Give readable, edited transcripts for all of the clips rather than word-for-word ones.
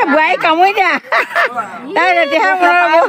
buai kamu dia. Dah dia mau.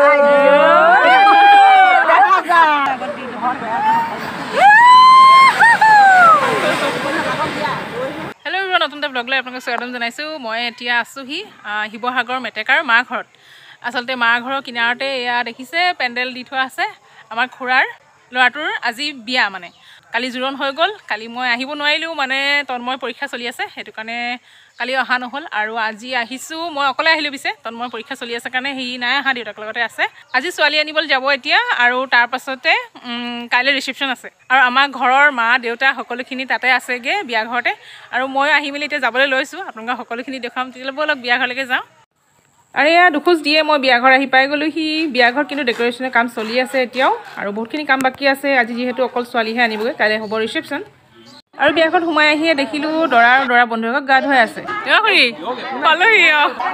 Hello everyone, নতুন blog লৈ আপোনাক স্বাগতম জনাইছো। মই এতিয়া আছোহি শিৱসাগৰ মেটেকাৰ মা ঘৰত। আসলতে মা ঘৰৰ কিনাৰতে এয়া দেখিছে পেণ্ডেল দি থোৱা আছে। আমাৰ খুৰাৰ ল'ৰাটোৰ আজি বিয়া মানে। কালি জোৰণ হৈ গ'ল। কালি মই আহিব নোৱাৰিলোঁ মানে তন্ময় পৰীক্ষা চলি আছে, সেইটো কাৰণে কালি অহা নহ'ল আৰু আজি আহিছোঁ। মই অকলে আহিলোঁ পিছে, তন্ময় পৰীক্ষা চলি আছে কাৰণে সি নাই অহা, দেউতাকৰ লগতে আছে। আজি ছোৱালী আনিবলৈ যাব এতিয়া আৰু তাৰ পাছতে কাইলৈ ৰিচিপশ্যন আছে আৰু আমাৰ ঘৰৰ মা দেউতা সকলোখিনি তাতে আছেগৈ বিয়া ঘৰতে। আৰু মই আহি মেলি এতিয়া যাবলৈ লৈছোঁ, আপোনালোকক সকলোখিনি দেখুৱাম। তেতিয়াহ'লে ব'লক বিয়া ঘৰলৈকে যাওঁ। আৰু এয়া দুখোজ দিয়ে মই বিয়া ঘৰ আহি পাই গ'লোঁ। সি বিয়া ঘৰত কিন্তু ডেক'ৰেশ্যনৰ কাম চলি আছে এতিয়াও আৰু বহুতখিনি কাম বাকী আছে। আজি যিহেতু অকল ছোৱালীহে আনিবগৈ, কাইলৈ হ'ব ৰিচিপশ্যন। আৰু বিয়া ঘৰত সোমাই আহিয়ে দেখিলোঁ দৰা আৰু দৰা বন্ধুসকল গা ধুৱাই আছে। পালোহি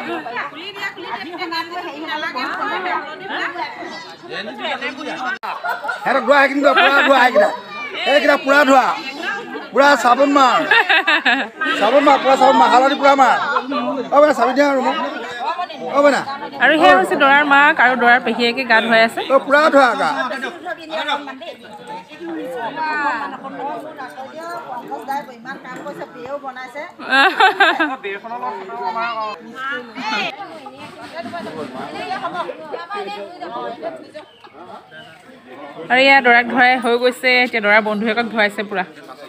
পুৰা ধোৱা পুৰা চাবোন মাৰ পুৰা চাবোন মাৰ হালধি পুৰা মাৰ চাবি দিয়া আৰু আৰু সেয়া হৈছে দৰাৰ মাক আৰু দৰাৰ পেহীয়েকে গা ধুৱাই আছে। পুৰা ধোৱা গা আৰু এয়া দৰাক ধুৱাই হৈ গৈছে, এতিয়া দৰাৰ বন্ধুৱেকক ধুৱাইছে পুৰা।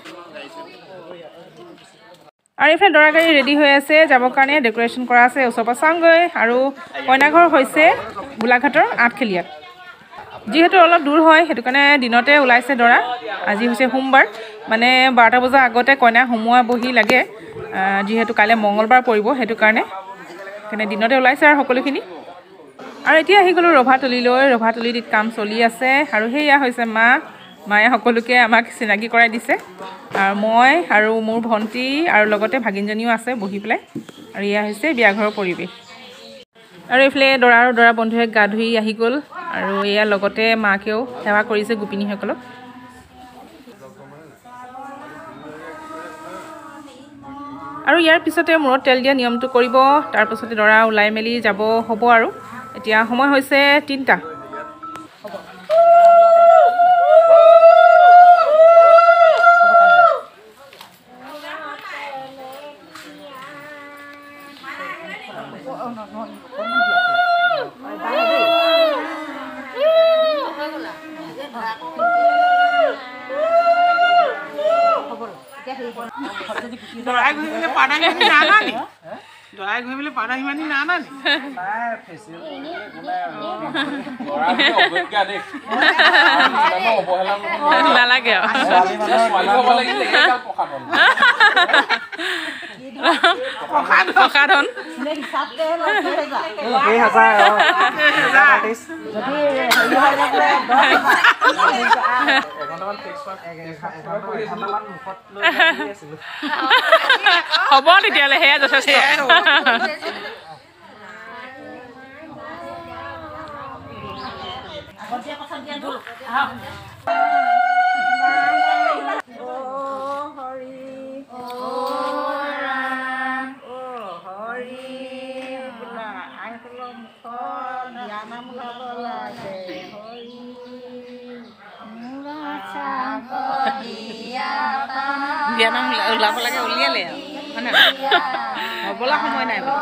আৰু এইফালে দৰা গাড়ী ৰেডি হৈ আছে যাবৰ কাৰণে, ডেক'ৰেশ্যন কৰা আছে। ওচৰৰ পৰা চাওঁগৈ। আৰু কইনাঘৰ হৈছে গোলাঘাটৰ আঠখেলীয়াত। যিহেতু অলপ দূৰ হয় সেইটো কাৰণে দিনতে ওলাইছে দৰা। আজি হৈছে সোমবাৰ, মানে 12টা বজাৰ আগতে কইনা সোমোৱা বহি লাগে, যিহেতু কাইলৈ মঙলবাৰ পৰিব, সেইটো কাৰণে দিনতে ওলাইছে আৰু সকলোখিনি। আৰু এতিয়া আহি গ'লোঁ ৰভাতলিলৈ। ৰভাতলিত কাম চলি আছে আৰু সেয়া হৈছে মায়ে সকলোকে আমাক চিনাকি কৰাই দিছে। আৰু মই আৰু মোৰ ভণ্টি আৰু লগতে ভাগিনজনীও আছে বহি পেলাই। আৰু এয়া হৈছে বিয়া ঘৰৰ পৰিৱেশ। আৰু এইফালে দৰা আৰু দৰা বন্ধুৱে গা ধুই আহি গ'ল আৰু এয়া লগতে মাকেও সেৱা কৰিছে গোপিনীসকলক। আৰু ইয়াৰ পিছতে মূৰত তেল দিয়া নিয়মটো কৰিব, তাৰপাছতে দৰা ওলাই মেলি যাব হ'ব। আৰু এতিয়া সময় হৈছে 3টা। দৰাই ঘূৰি মেলি পাদাহিমানি নানানি দৰাই ঘূৰি মেলি পাদাহিমানি নানানি নালাগে প্ৰসাধন হ'ব তেতিয়াহ'লে, সেয়া যথেষ্ট। বিয়া নাম ওলাব লাগে, উলিয়ালে আৰু হয় নহয়? হ'বলৈ সময় নাই বোলে।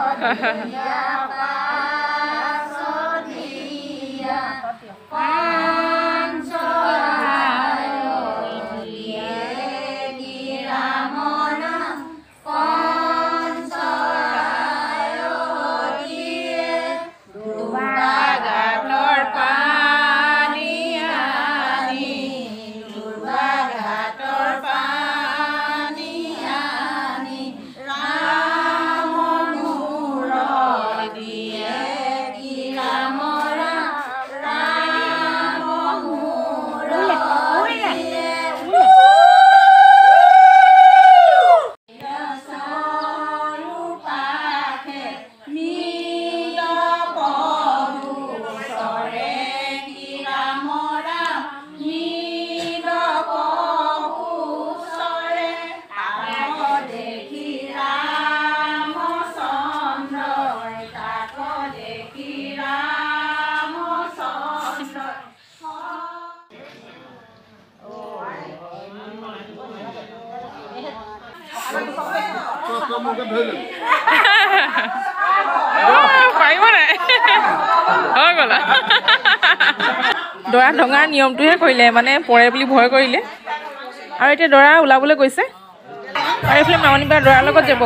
পাৰিব নাই হৈ গ'ল দৰা ঢঙাৰ নিয়মটোহে কৰিলে মানে পৰে বুলি ভয় কৰিলে আৰু এতিয়া দৰা ওলাবলৈ গৈছে আৰু এইফালে মামনি বা দৰাৰ লগত যাব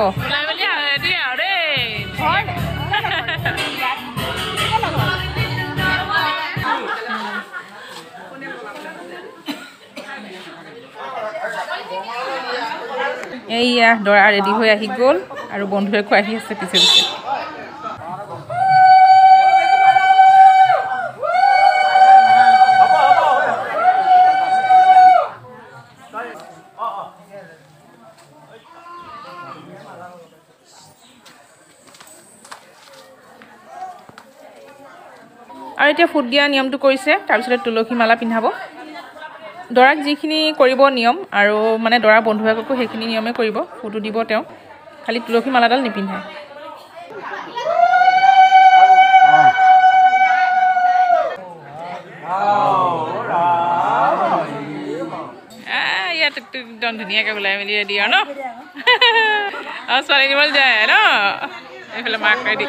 এইয়া দৰা ৰেডি হৈ আহি গ'ল আৰু বন্ধুৱে খুৱাই আছে পিছে পিছে আৰু এতিয়া ফুট দিয়া নিয়মটো কৰিছে তাৰপিছতে তুলসী মালা পিন্ধাব দৰাক যিখিনি কৰিব নিয়ম আৰু মানে দৰা বন্ধুসকলকো সেইখিনি নিয়মে কৰিব ফুটো দিব তেওঁ খালি তুলসী মালাডাল নিপিন্ধায় ইয়াত একদম ধুনীয়াকৈ ওলাই মেলি ৰেডি আৰু ন ছোৱালী নিবলৈ যায় ন এইফালে মাক ৰেডি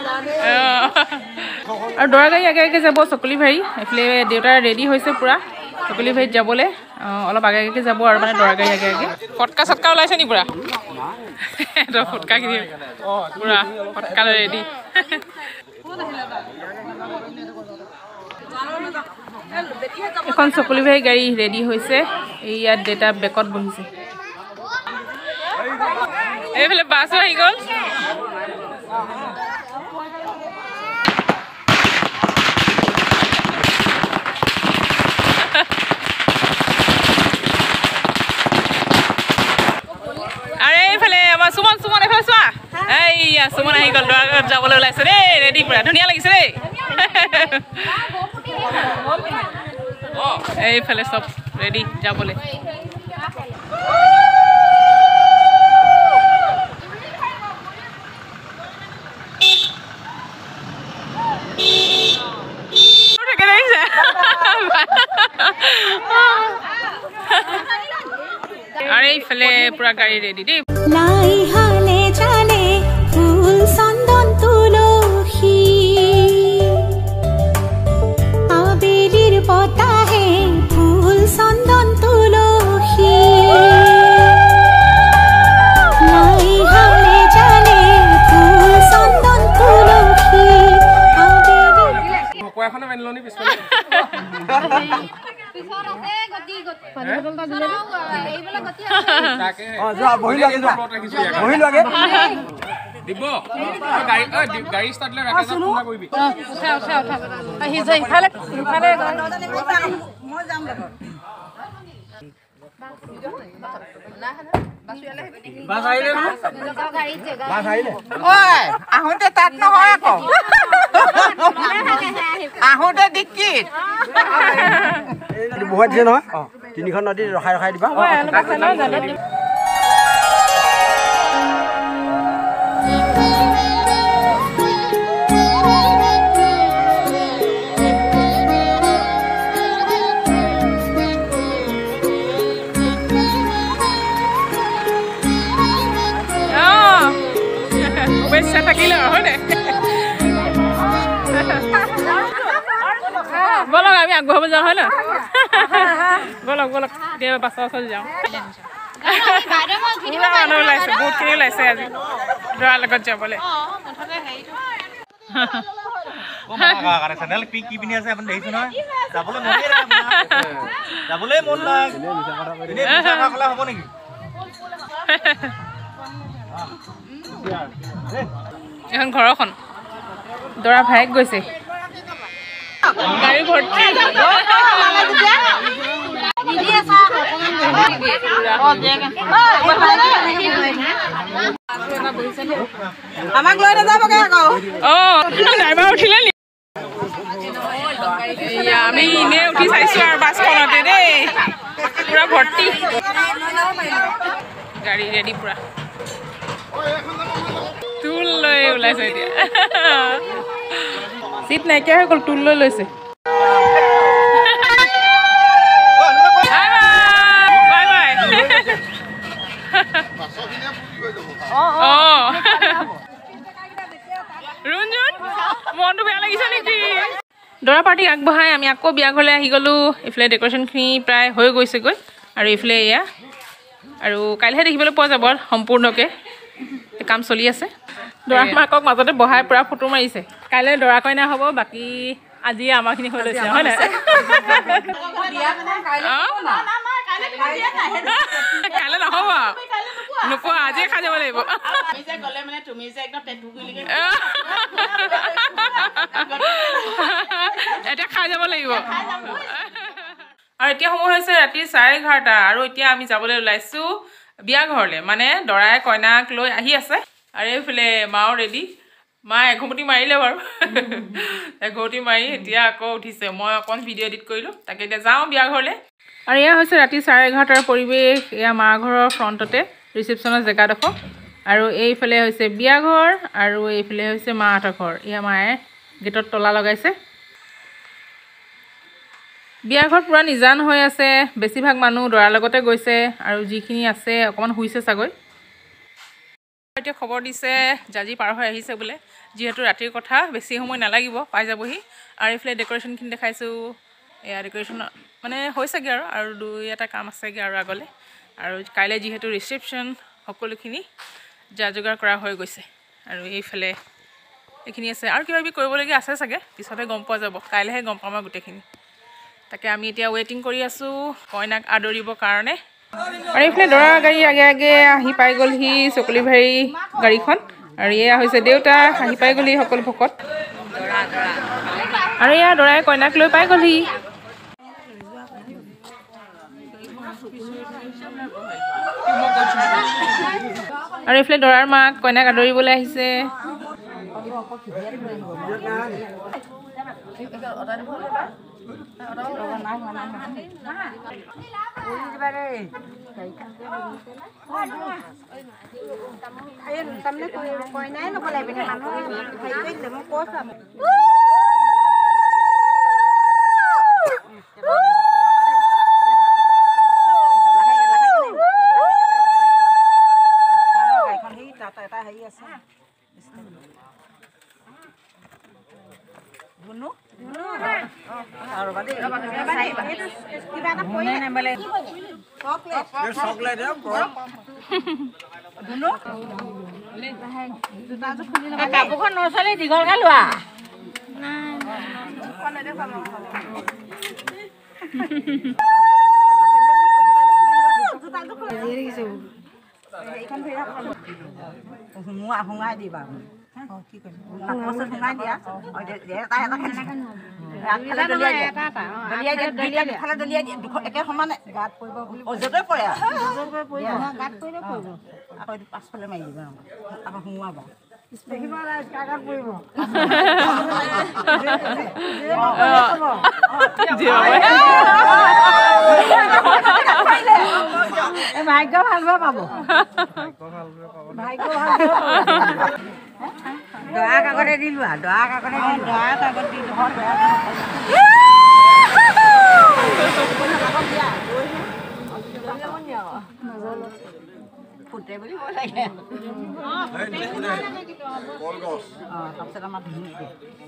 আৰু দৰা গাড়ী আগে আগে যাব চকলি ভাৰী এইফালে দেউতা ৰেডি হৈছে পূৰা চকলি ভাৰীত যাবলৈ অলপ আগে আগে যাব আৰু মানে দৰা গাড়ী আগে আগে ফটকা চটকা ওলাইছে নি পূৰা ফটকাখিনি পূৰা ফটকালৈ ৰেডি এখন চকলি ভাৰী গাড়ী ৰেডি হৈছে এই ইয়াত দেউতা বেকত বহিছে এইফালে বাছো আহি গ'ল আৰু এইফালে আমাৰ সুমন এইফালে চোৱা এইয়া সুমন আহি গ'ল দৰা যাবলৈ ওলাইছে দেই ৰেডি পুৰা ধুনীয়া লাগিছে দেই এইফালে চব ৰেডি যাবলৈ আৰু এইফালে পুৰা গাড়ী ৰেডি দেই আহোঁতে তাত নহয় আকৌ আহোঁতে ডিক্কিত বহুত দিছে নহয় তিনিখন নদী ৰখাই ৰখাই দিবা থাকিলে হয় নে বলক আমি আগবঢ়াব যাওঁ হয় ন বলক এতিয়া বাছৰ ওচৰত যাওঁ মানুহ ওলাইছে বহুতখিনি ওলাইছে আজি দৰাৰ লগত যাবলৈ এখন ঘৰখন দৰা ভাইক গৈছে গাড়ী ভৰ্তি আমাক লৈ নাযাবগে আকৌ ড্ৰাইভাৰ উঠিলে নি আমি এনেই উঠি চাইছো আৰু বাছখনতে দেই পুৰা ভৰ্তি গাড়ী ৰেডি পুৰা টুল লৈ ওলাইছে এতিয়া চিট নাইকিয়া হৈ গ'ল টুল লৈ লৈছে ৰুঞ্জুন মনটো বেয়া লাগিছে নেকি দৰা পাৰ্টিক আগবঢ়াই আমি আকৌ বিয়া ঘৰলৈ আহি গ'লোঁ এইফালে ডেক'ৰেশ্যনখিনি প্ৰায় হৈ গৈছেগৈ আৰু এইফালে এয়া আৰু কাইলৈহে দেখিবলৈ পোৱা যাব সম্পূৰ্ণকৈ কাম চলি আছে দৰা মাকক মাজতে বহাই পূৰা ফটো মাৰিছে কাইলৈ দৰা কইনা হ'ব বাকী আজি আমাৰখিনি হৈ লৈছে হয় নাই কাইলৈ নহ'ব নোপোৱা আজিয়ে খাই যাব লাগিব এতিয়া খাই যাব লাগিব আৰু এতিয়া সময় হৈছে ৰাতি 11:30 আৰু এতিয়া আমি যাবলৈ ওলাইছোঁ বিয়া ঘৰলৈ মানে দৰাই কইনাক লৈ আহি আছে আৰু এইফালে মাও ৰেডি মা এঘুমুটি মাৰিলে বাৰু এঘুমুটি মাৰি এতিয়া আকৌ উঠিছে মই অকণ ভিডিঅ' এডিট কৰিলোঁ তাকে এতিয়া যাওঁ বিয়া ঘৰলৈ আৰু এয়া হৈছে ৰাতি 11:30 পৰিৱেশ এয়া মা ঘৰৰ ফ্ৰণ্টতে ৰিচেপশ্যনৰ জেগাডোখৰ আৰু এইফালে হৈছে বিয়া ঘৰ আৰু এইফালে হৈছে মাহঁতৰ ঘৰ এয়া মায়ে গেটত তলা লগাইছে বিয়া ঘৰ পুৰা নিজান হৈ আছে বেছিভাগ মানুহ দৰাৰ লগতে গৈছে আৰু যিখিনি আছে অকণমান শুইছে চাগৈ এতিয়া খবৰ দিছে জাজি পাৰ হৈ আহিছে বোলে যিহেতু ৰাতিৰ কথা বেছি সময় নালাগিব পাই যাবহি আৰু এইফালে ডেক'ৰেশ্যনখিনি দেখাইছোঁ এয়া ডেক'ৰেশ্যন মানে হৈছেগৈ আৰু দুই এটা কাম আছেগৈ আৰু আগলৈ আৰু কাইলৈ যিহেতু ৰিচেপশ্যন সকলোখিনি যা যোগাৰ কৰা হৈ গৈছে আৰু এইফালে এইখিনি আছে আৰু কিবা কিবি কৰিবলগীয়া আছে চাগে পিছতে গম পোৱা যাব কাইলৈহে গম পাম আৰু গোটেইখিনি তাকে আমি এতিয়া ৱেইটিং কৰি আছোঁ কইনাক আদৰিবৰ কাৰণে আৰু এইফালে দৰা গাড়ী আগে আগে আহি পাই গ'লহি চকলিভাৰী গাড়ীখন আৰু এয়া হৈছে দেউতা আহি পাই গ'লহি সকলো ভকত আৰু এয়া দৰাই কইনাক লৈ পাই গ'লহি আৰু এইফালে দৰাৰ মাক কইনাক আদৰিবলৈ আহিছে কাপোৰখন নচলে দীঘলকৈ লোৱা সোঙাই দিবা কি সোঙাই দিয়া একে সমানে গাত পৰিব বুলি য'তে পৰে গাত পৰিলে পৰিব আকৌ এইটো পাছফালে মাৰি দিবা আকৌ সোমোৱাবা ভাগ্য ভাল পাব ভাগ্য ভাল দৰা কাগজে দিলো আৰু দৰা কাগজে দৰা কাগজ দি ফুটে বুলি ক'ব লাগে তাৰপিছত আমাৰ ধুনীয়া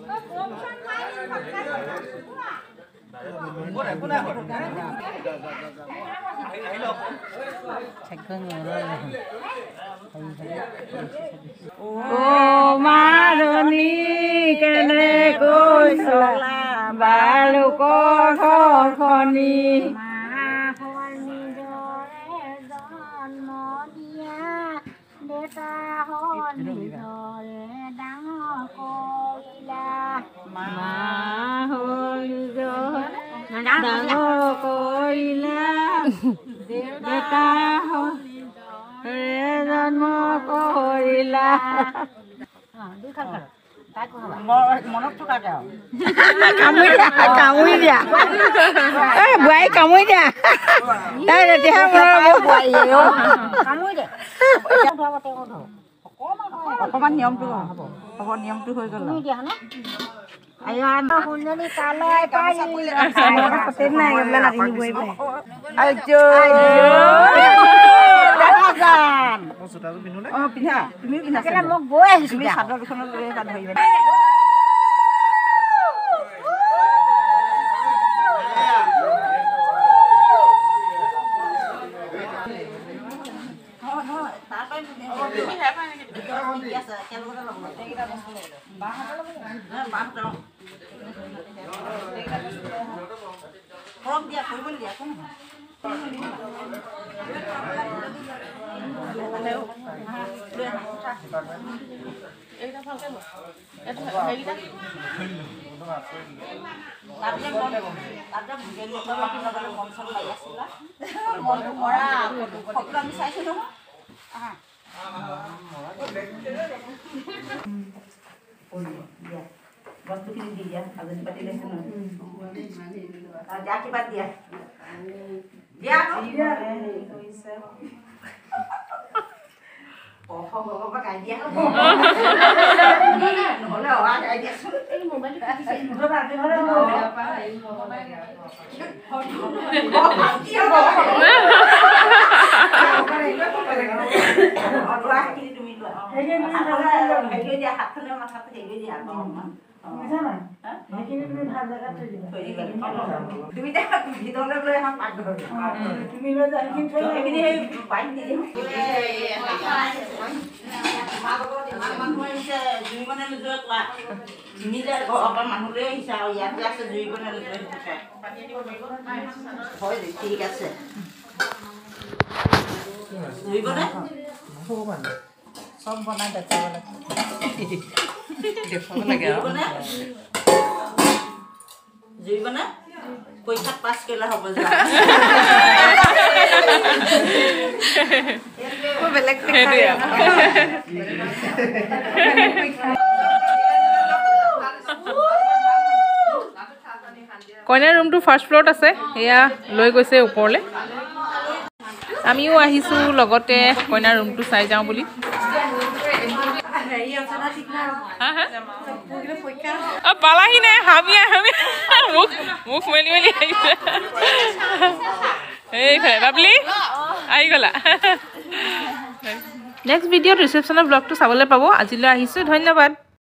মাৰণী কেনেকৈ চলা বালুকৰ ঘৰখনি ডাঙৰ কৰিলা দেউতা জন্ম কৰিলা মনত থকাকে আৰু কামুৰি দিয়া বোৱাৰী কামুৰি দিয়া তাই তেতিয়াহে কামুৰি দে অকণমান নিয়মটো হ'ব হ'ব নিয়মটো হৈ গ'ল অঁ পিন্ধা তুমিও পিন্ধা মোক গৈ আহিছোঁ তুমি চাদৰ দুখনত লৈ তাত ধৰিবা বস্তুখিনি দি দিয়া আজনী পাতি লৈছে নহয় কিবা দিয়া দিয়া নহ'লে অহা গাই দিয়াচোন তুমি দিয়া হাতখনে মাথাত হেৰি দিয়া তুমি ভিতৰলৈ লৈ আহা পাকঘৰ তুমি সেইখিনি সেই বাইক দি দিম জুই বনাই নোযোৱা কোৱা নিজে অকণ মানুহলৈ আহিছে আৰু ইয়াতে আছে জুই বনাই নোযোৱা হয় ঠিক আছে জুই বনাই চব বনাই দেখাব লাগে জুই বনাই পৰীক্ষাত পাছ কৰিলে হ'ব যে বেলেগ কইনাৰ ৰুমটো ফাৰ্ষ্ট ফ্ল'ৰত আছে এয়া লৈ গৈছে ওপৰলৈ আমিও আহিছোঁ লগতে কইনাৰ ৰুমটো চাই যাওঁ বুলি পালাহি নাই হামিয়া মুখ মেলি মেলি আহিছে এইফালে বাবলি আহি গ'লা নেক্সট ভিডিঅ'ত ৰিচেপশ্যনৰ ব্লগটো চাবলৈ পাব আজিলৈ আহিছোঁ ধন্যবাদ